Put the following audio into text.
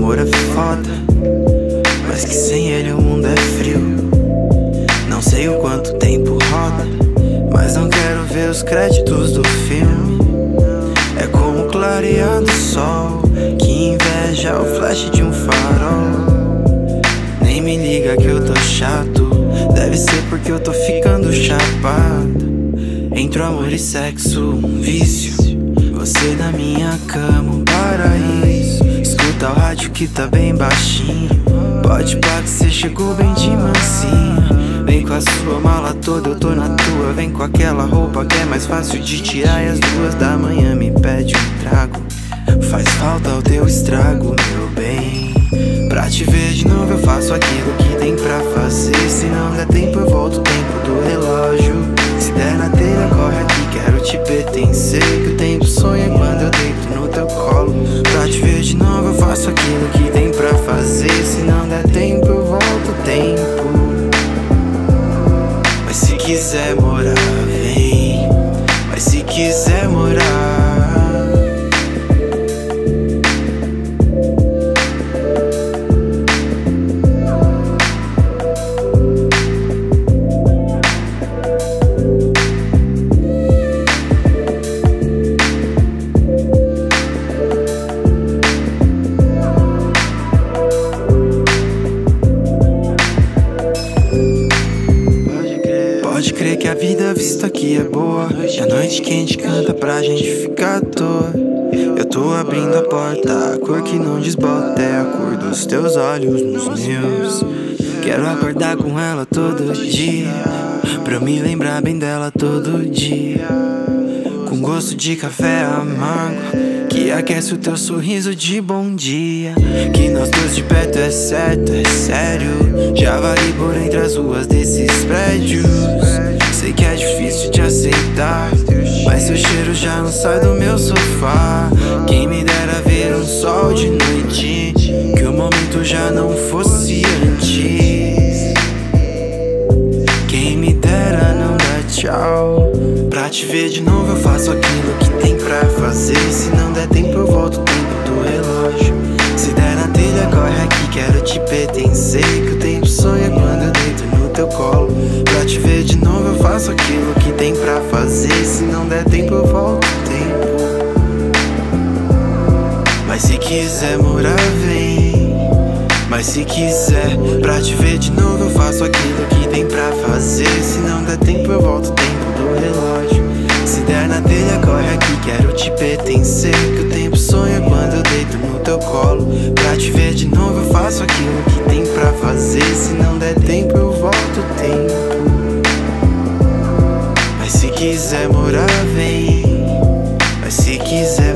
amor é foda, mas que sem ele o mundo é frio. Não sei o quanto tempo roda, mas não quero ver os créditos do filme. É como clarear do sol, que inveja o flash de um farol. Nem me liga que eu tô chato, deve ser porque eu tô ficando chapado. Entre o amor e sexo, um vício, você na minha cama, um paraíso. Escuta o rádio que tá bem baixinho, pode pá que cê chegou bem de mansinho. Vem com a sua mala toda, eu tô na tua. Vem com aquela roupa que é mais fácil de tirar. E às 2 da manhã me pede um trago. Faz falta o teu estrago, meu bem. Pra te ver de novo eu faço aquilo que tem pra fazer. Se não der tempo eu volto o tempo do relógio. Se der na telha corre aqui, quero te pertencer. Que o tempo sonha quando eu deito no teu colo. Pra te ver de novo eu faço aquilo que tem pra fazer. Se não der tempo eu volto o tempo. Mas se quiser morar, vem. Mas se quiser morar, pode crer que a vida vista aqui é boa. E a noite quente canta pra gente ficar à toa. Eu tô abrindo a porta, a cor que não desbota é a cor dos teus olhos nos meus. Quero acordar com ela todo dia, pra eu me lembrar bem dela todo dia. Com gosto de café amargo, que aquece o teu sorriso de bom dia. Que nós dois de perto é certo, é sério. Já varei por entre as ruas desses prédios. Sei que é difícil de aceitar, mas seu cheiro já não sai do meu sofá. Quem me dera ver um sol de noite, que o momento já não fosse antes. Quem me dera não dar tchau. Pra te ver de novo eu faço aquilo que tem pra fazer. Se não der tempo eu volto o tempo do relógio. Se der na telha corre aqui, quero te pertencer. Que o tempo sonha quando eu deito no teu colo. Pra te ver de novo eu faço aquilo que tem pra fazer. Se não der tempo eu volto o tempo. Mas se quiser morar vem. Mas se quiser, pra te ver de novo eu faço aquilo que tem pra fazer. Se não der tempo eu volto o tempo do relógio. Se der na telha corre aqui, quero te pertencer. Que o tempo sonha quando eu deito no teu colo. Pra te ver de novo eu faço aquilo que tem pra fazer. Se não der tempo eu volto o tempo. Mas se quiser morar vem. Mas se quiser